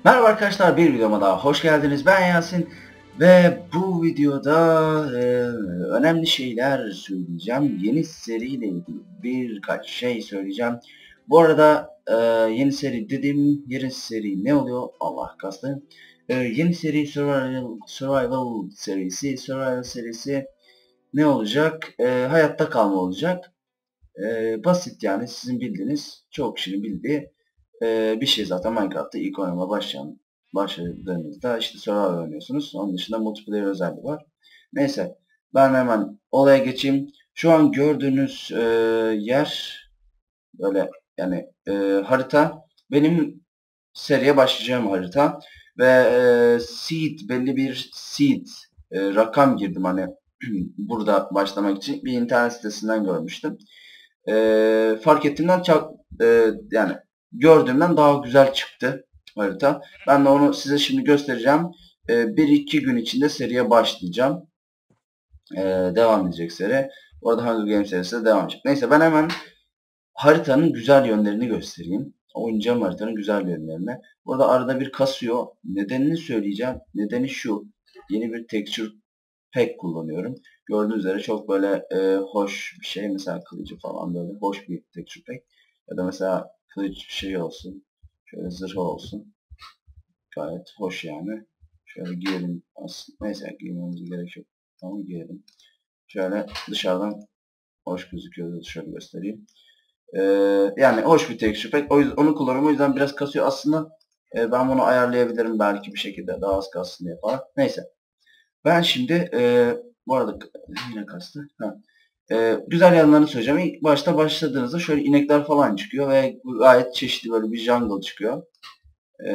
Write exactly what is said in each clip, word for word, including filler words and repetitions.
Merhaba arkadaşlar, bir videoma daha hoş geldiniz. Ben Yasin ve bu videoda e, önemli şeyler söyleyeceğim. Yeni seriyle ilgili birkaç şey söyleyeceğim. Bu arada e, yeni seri dedim, yeni seri ne oluyor? Allah kastı. E, yeni seri Survival, Survival serisi, Survival serisi ne olacak? E, hayatta kalma olacak. E, basit yani sizin bildiğiniz, çoğu kişinin bildiği ee, bir şey zaten Minecraft'ta ilk oynamaya başlayan başladığınızda işte survival oynuyorsunuz. Onun dışında multiplayer özelliği var. Neyse ben hemen olaya geçeyim. Şu an gördüğünüz e, yer böyle yani e, harita benim seriye başlayacağım harita ve e, seed belli bir seed e, rakam girdim hani burada başlamak için bir internet sitesinden görmüştüm. E, fark ettiğimden çok e, yani gördüğümden daha güzel çıktı harita. Ben de onu size şimdi göstereceğim. E, bir iki gün içinde seriye başlayacağım. E, devam edecek seri. Bu arada Hunger Games serisi de devam edecek. Neyse ben hemen haritanın güzel yönlerini göstereyim. Oynayacağım haritanın güzel yönlerini. Burada arada bir kasıyor. Nedenini söyleyeceğim. Nedeni şu. Yeni bir texture pack kullanıyorum. Gördüğünüz üzere çok böyle e, hoş bir şey. Mesela kılıcı falan böyle hoş bir texture pack. Ya da mesela kılıç şey olsun. Şöyle zırhı olsun. Gayet hoş yani. Şöyle giyelim. Aslında, neyse giymemize gerek yok. Tamam giyelim. Şöyle dışarıdan hoş gözüküyor. Şöyle göstereyim. Ee, yani hoş bir texture pack. O yüzden onu kullanıyorum. O yüzden biraz kasıyor. Aslında e, ben bunu ayarlayabilirim belki bir şekilde. Daha az kassın diye falan. Neyse. Ben şimdi e, bu arada yine kastı. Ha. E, güzel yanlarını söyleyeceğim. İlk başta başladığınızda şöyle inekler falan çıkıyor ve gayet çeşitli böyle bir jungle çıkıyor. E,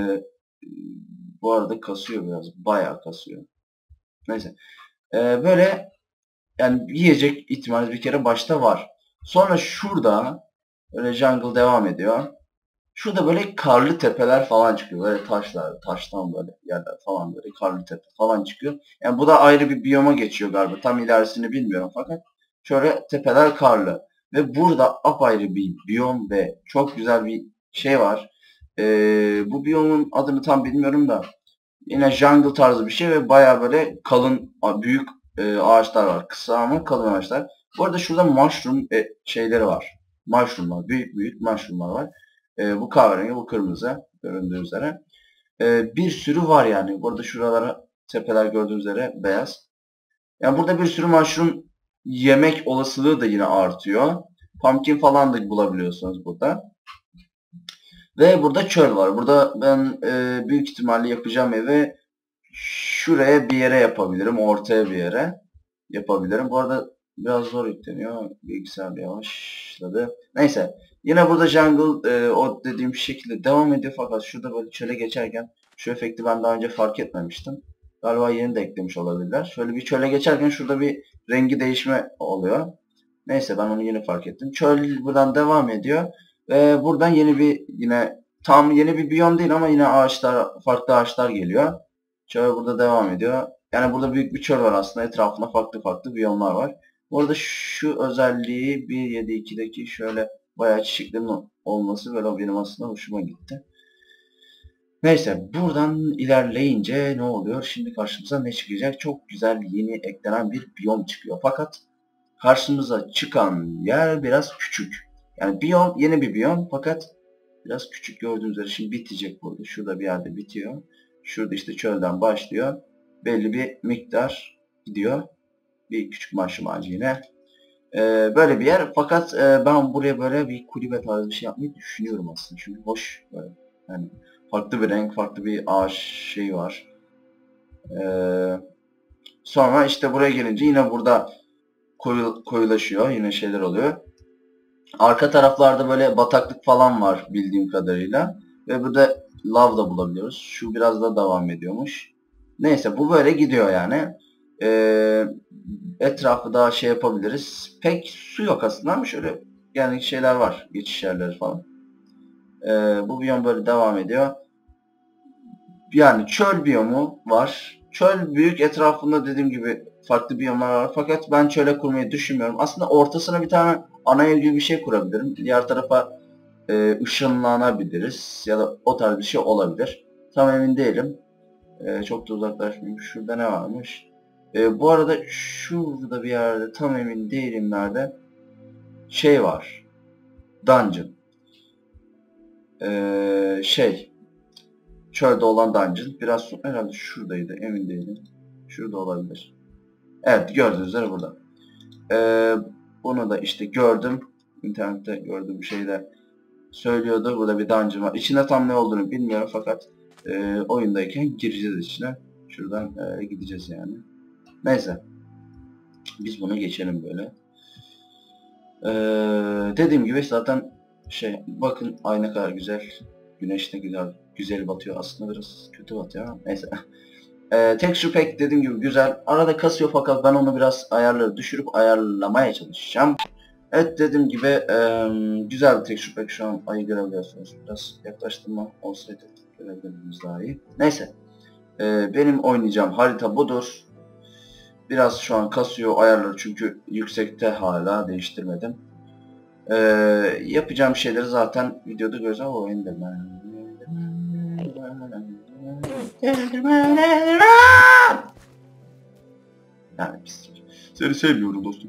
bu arada kasıyor biraz. Bayağı kasıyor. Neyse. E, böyle yani yiyecek ihtimali bir kere başta var. Sonra şurada öyle jungle devam ediyor. Şurada böyle karlı tepeler falan çıkıyor. Böyle taşlar, taştan böyle yerler falan böyle karlı tepe falan çıkıyor. Yani bu da ayrı bir biyoma geçiyor galiba. Tam ilerisini bilmiyorum fakat şöyle tepeler karlı. Ve burada apayrı bir biyom ve çok güzel bir şey var. Ee, bu biyomun adını tam bilmiyorum da yine jungle tarzı bir şey ve baya böyle kalın, büyük e, ağaçlar var. Kısa ama kalın ağaçlar. Bu arada şurada mushroom e, şeyleri var. Mushroomlar, büyük büyük mushroomlar var. E, bu kahverengi, bu kırmızı göründüğü üzere. E, bir sürü var yani. Burada şuralara tepeler gördüğünüz üzere beyaz. Yani burada bir sürü mushroom yemek olasılığı da yine artıyor. Pumpkin falan da bulabiliyorsunuz burada. Ve burada çöl var. Burada ben e, büyük ihtimalle yapacağım evi şuraya bir yere yapabilirim. Ortaya bir yere yapabilirim. Bu arada biraz zor yükleniyor. Bilgisayar yavaşladı. Neyse. Yine burada jungle e, o dediğim şekilde devam ediyor fakat şurada böyle çöle geçerken şu efekti ben daha önce fark etmemiştim. Galiba yeni de eklemiş olabilirler. Şöyle bir çöle geçerken şurada bir rengi değişme oluyor. Neyse ben onu yeni fark ettim. Çöl buradan devam ediyor. Ve buradan yeni bir yine tam yeni bir biyom değil ama yine ağaçlar farklı ağaçlar geliyor. Çöl burada devam ediyor. Yani burada büyük bir çöl var aslında. Etrafında farklı farklı biyomlar var. Bu arada şu özelliği bir nokta yedi nokta iki'deki şöyle bayağı çiçeklerin olması böyle benim aslında hoşuma gitti. Neyse buradan ilerleyince ne oluyor? Şimdi karşımıza ne çıkacak? Çok güzel yeni eklenen bir biyom çıkıyor. Fakat karşımıza çıkan yer biraz küçük. Yani biyom yeni bir biyom fakat biraz küçük gördüğünüz üzere şimdi bitecek burada. Şurada bir yerde bitiyor. Şurada işte çölden başlıyor. Belli bir miktar gidiyor. Bir küçük mushroom ağacı yine. Ee, böyle bir yer. Fakat e, ben buraya böyle bir kulübe tarzı bir şey yapmayı düşünüyorum aslında. Çünkü hoş böyle. Yani farklı bir renk, farklı bir ağaç şeyi var. Ee, sonra işte buraya gelince yine burada koyu, koyulaşıyor. Yine şeyler oluyor. Arka taraflarda böyle bataklık falan var bildiğim kadarıyla. Ve burada lav da bulabiliyoruz. Şu biraz da devam ediyormuş. Neyse bu böyle gidiyor yani. Ee, etrafı daha şey yapabiliriz. Pek su yok aslında ama şöyle yani şeyler var. Geçiş yerleri falan. Ee, bu biyom böyle devam ediyor. Yani çöl biyomu var. Çöl büyük, etrafında dediğim gibi farklı biyomlar var. Fakat ben çöle kurmayı düşünmüyorum. Aslında ortasına bir tane ana ev gibi bir şey kurabilirim. Diğer tarafa e, ışınlanabiliriz. Ya da o tarz bir şey olabilir. Tam emin değilim. Ee, çok da uzaklaşmayayım. Şurada ne varmış? Ee, bu arada şurada bir yerde tam emin değilim nerede. Şey var. Dungeon. Ee, şey. Çölde olan dungeon. Biraz sonra herhalde şuradaydı. Emin değilim. Şurada olabilir. Evet, gördüğünüz üzere burada. Ee, bunu da işte gördüm. İnternette gördüğüm şeyde söylüyordu. Burada bir dungeon var. İçinde tam ne olduğunu bilmiyorum fakat e, oyundayken gireceğiz içine. Şuradan e, gideceğiz yani. Neyse. Biz bunu geçelim böyle. Ee, dediğim gibi zaten şey, bakın ay ne kadar güzel. Güneş ne güzel güzel batıyor. Aslında biraz kötü batıyor ama neyse. Ee, texture pack dediğim gibi güzel. Arada kasıyor fakat ben onu biraz ayarları düşürüp ayarlamaya çalışacağım. Evet, dediğim gibi e, güzel bir texture pack. Şu an ayı görebiliyorsunuz. Biraz yaklaştırma olsaydı görebiliriz daha iyi. Neyse. E, benim oynayacağım harita budur. Biraz şu an kasıyor ayarları çünkü yüksekte, hala değiştirmedim. E, yapacağım şeyleri zaten videoda göreceğim. O Enderman. Yani biz seni sevmiyorum dostum.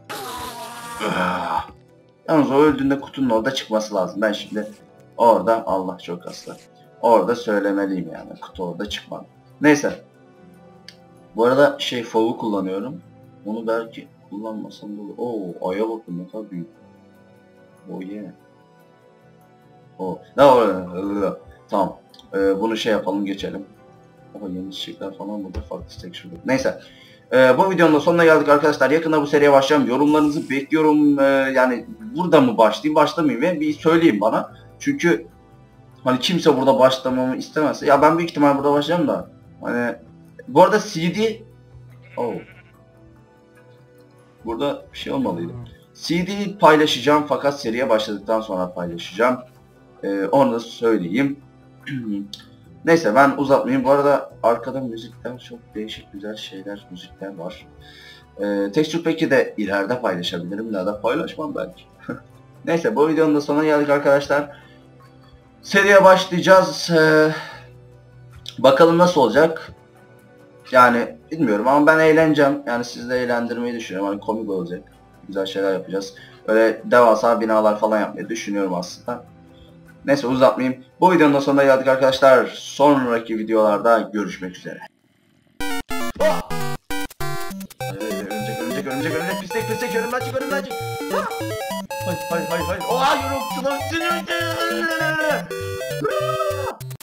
Yalnız o öldüğünde kutunun orada çıkması lazım. Ben şimdi orada, Allah çok hasta. Orada söylemeliyim yani. Kutu orada çıkmadı. Neyse. Bu arada şey, fovu kullanıyorum. Onu belki kullanmasam da olur. Oo, aya bakın ne kadar büyük. Oh yeah. Oh. Ne var? Tamam. Ee, bunu şey yapalım, geçelim. Ama yeni çiçekler falan burada, farklı texture. Neyse. Ee, bu videonun da sonuna geldik arkadaşlar. Yakında bu seriye başlayacağım. Yorumlarınızı bekliyorum. Ee, yani burada mı başlayayım, başlamayayım ve bir söyleyin bana. Çünkü hani kimse burada başlamamı istemezse. Ya ben büyük ihtimal burada başlayacağım da. Hani bu arada C D... Oh. Burada bir şey olmalıydı. C D paylaşacağım fakat seriye başladıktan sonra paylaşacağım. Ee, onu da söyleyeyim. Neyse, ben uzatmayayım. Bu arada arkada müzikler, çok değişik güzel şeyler, müzikler var. Ee, Texture Pack'i de ileride paylaşabilirim. İleride paylaşmam belki. Neyse, bu videonun da sonuna geldik arkadaşlar. Seriye başlayacağız. Ee, bakalım nasıl olacak. Yani bilmiyorum ama ben eğleneceğim. Yani sizi de eğlendirmeyi düşünüyorum. Hani komik olacak. Güzel şeyler yapacağız. Öyle devasa binalar falan yapmayı düşünüyorum aslında. Neyse, uzatmayayım. Bu videonun da sonuna geldik arkadaşlar. Sonraki videolarda görüşmek üzere. Oh! Örümcek, örümcek, örümcek, örümcek, pislik, pislik, örümcek, örümcek. Hay hay hay hay. Oha, yorumcular.